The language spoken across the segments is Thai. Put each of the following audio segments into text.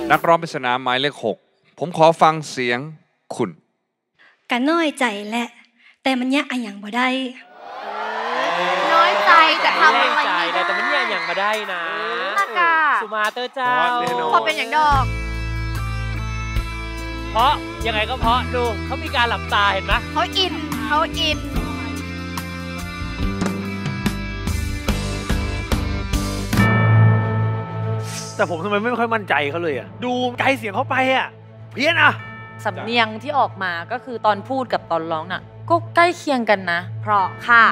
นักร้องปริศนาหมายเลข 6ผมขอฟังเสียงคุณกันน้อยใจแหละแต่มันแยกอะอย่างบ่ได้น้อยใจแต่ทำอะไรไม่ได้แต่มันแยกอย่างมาได้นะสุมาเตอร์เจ้าพอเป็นอย่างดอกเพราะยังไงก็เพราะดูเขามีการหลับตาเห็นไหมเขาอินแต่ผมทำไมไม่ค่อยมั่นใจเขาเลยอ่ะดูไกลเสียงเขาไปอ่ะเพี้ยนอ่ะสำเนียงที่ออกมาก็คือตอนพูดกับตอนร้องน่ะก็ใกล้เคียงกันนะเพราะค่ะ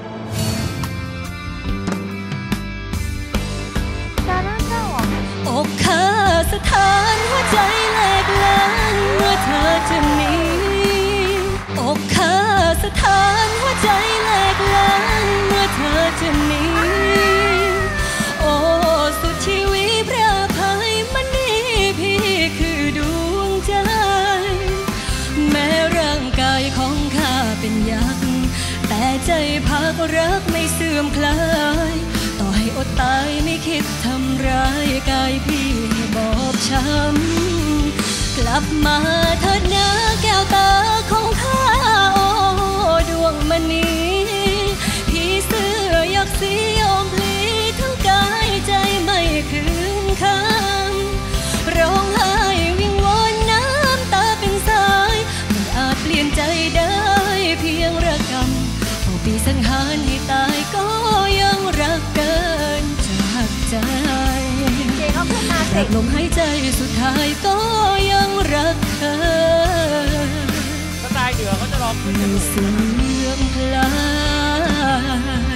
อกเธอสถานหัวใจแหลกลานเมื่อเธอจะหนีอกเธอสถานหัวใจแหลกลานเมื่อเธอจะหนีโอ้สุดชีวิตพระอภัยมันนี่พี่คือดวงใจแม้ร่างกายของข้าเป็นยักษ์แต่ใจพักรักไม่เสื่อมคลายต่อให้อดตายไม่คิดทำร้ายกายพี่บอบช้ำกลับมาเถิดนะแก้วตาของข้าโอ้ดวงมณีพี่เสื้ออยากสียอมพลีทั้งกายใจไม่คืนคำร้องไห้วิงวอนน้ำตาเป็นสายไม่อาจเปลี่ยนใจได้เพียงระกำพอปีสังหารให้ตายก็ยังรักเกินจากใจแต่ลมหายใจสุดท้ายก็ยังรักเธอสไตล์เหนือเขาจะร้องไม่เสื่อมคลาย